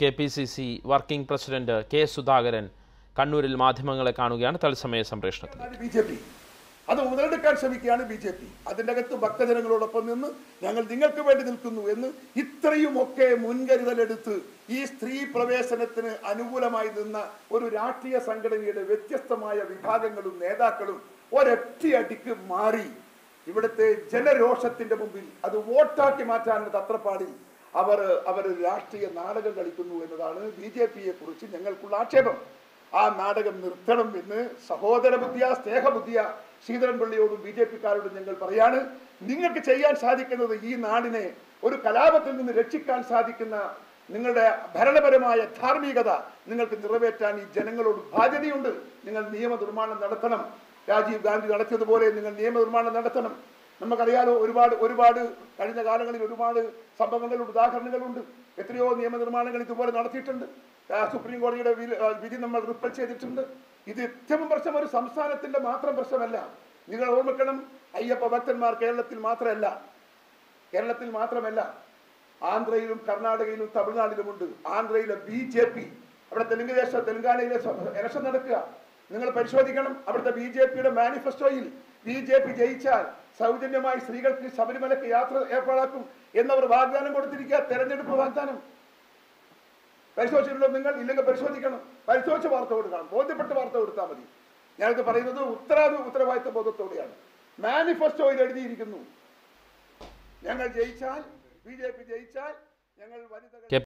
KPCC working president K Sudhakaran കണ്ണൂരിൽ മാധ്യമങ്ങളെ കാണുകയാണ്. തത്സമയ സംപ്രേഷണത്തിൽ ബിജെപി അത് മുതലെടുക്കാൻ ശ്രമിക്കുകയാണ് ബിജെപി. അതിൻ്റെ അകത്ത് ഭക്തജനങ്ങളോടൊപ്പം നിന്ന് ഞങ്ങൾ നിങ്ങൾക്ക് വേണ്ടി നിൽക്കുന്നു എന്ന് ഇത്രയുമൊക്കെ മുൻകരുതലെടുത്ത് ഈ സ്ത്രീ പ്രവേശനത്തിന് അനുകൂലമായി നിന്ന ഒരു രാഷ്ട്രീയ സംഘടനയുടെ വ്യത്യസ്തമായ വിഭാഗങ്ങളും നേതാക്കളും ഒരൊറ്റയടിക്ക് മാറി ഇവിടുത്തെ ജനരോഷത്തിന്റെ മുമ്പിൽ അത് വോട്ടാക്കി മാറ്റാനുള്ള തത്രപ്പാടിൽ അവർ രാഷ്ട്രീയ നാടകം കളിക്കുന്നു എന്നതാണ് ബിജെപിയെ കുറിച്ച് ഞങ്ങൾക്കുള്ള ആക്ഷേപം. ആ നാടകം നിർത്തണം എന്ന് സഹോദര ബുദ്ധിയ സ്നേഹബുദ്ധിയ ശ്രീധരൻപിള്ളയോടും ബിജെപിക്കാരോടും ഞങ്ങൾ പറയാണ്. നിങ്ങൾക്ക് ചെയ്യാൻ സാധിക്കുന്നത് ഈ നാടിനെ ഒരു കലാപത്തിൽ നിന്ന് രക്ഷിക്കാൻ സാധിക്കുന്ന നിങ്ങളുടെ ഭരണപരമായ ധാർമ്മികത നിങ്ങൾക്ക് നിറവേറ്റാൻ ഈ ജനങ്ങളോട് ബാധ്യതയുണ്ട്. നിങ്ങൾ നിയമനിർമ്മാണം നടത്തണം. രാജീവ് ഗാന്ധി നടത്തിയതുപോലെ നിങ്ങൾ നിയമനിർമ്മാണം നടത്തണം. നമുക്കറിയാലോ, ഒരുപാട് കഴിഞ്ഞ കാലങ്ങളിൽ ഒരുപാട് സംഭവങ്ങളുടെ ഉദാഹരണങ്ങളുണ്ട്. എത്രയോ നിയമനിർമ്മാണങ്ങൾ ഇതുപോലെ നടത്തിയിട്ടുണ്ട്. സുപ്രീം കോടതിയുടെ വിധി നമ്മൾ റിപ്പൽ ചെയ്തിട്ടുണ്ട്. ഇത് ഏറ്റവും പ്രശ്നം ഒരു സംസ്ഥാനത്തിന്റെ മാത്രം പ്രശ്നമല്ല. നിങ്ങൾ ഓർമ്മിക്കണം, അയ്യപ്പ ഭക്തന്മാർ കേരളത്തിൽ മാത്രമല്ല ആന്ധ്രയിലും കർണാടകയിലും തമിഴ്നാട്ടിലുമുണ്ട്. ആന്ധ്രയിലെ BJP, അവിടെ തെലുങ്കാനയിലെ ഇലക്ഷൻ നടക്കുക. നിങ്ങൾ പരിശോധിക്കണം. അവിടുത്തെ BJPയുടെ മാനിഫെസ്റ്റോയിൽ BJP ജയിച്ചാൽ സൗജന്യമായി സ്ത്രീകൾക്ക് ശബരിമലയ്ക്ക് യാത്ര ഏർപ്പാടാക്കും എന്നവർ വാഗ്ദാനം കൊടുത്തിരിക്കുക. തെരഞ്ഞെടുപ്പ് വാഗ്ദാനം പരിശോധിച്ചിട്ടുണ്ടോ നിങ്ങൾ? ഇല്ലെങ്കിൽ പരിശോധിക്കണം. പരിശോധിച്ച വാർത്ത കൊടുക്കണം. ബോധ്യപ്പെട്ട വാർത്ത കൊടുത്താൽ മതി. ഞാനിത് പറയുന്നത് ഉത്തരവാദിത്വ ബോധത്തോടെയാണ്. മാനിഫെസ്റ്റോയിൽ എഴുതിയിരിക്കുന്നു, ഞങ്ങൾ ജയിച്ചാൽ BJP ജയിച്ചാൽ ഞങ്ങൾ വനിതകൾ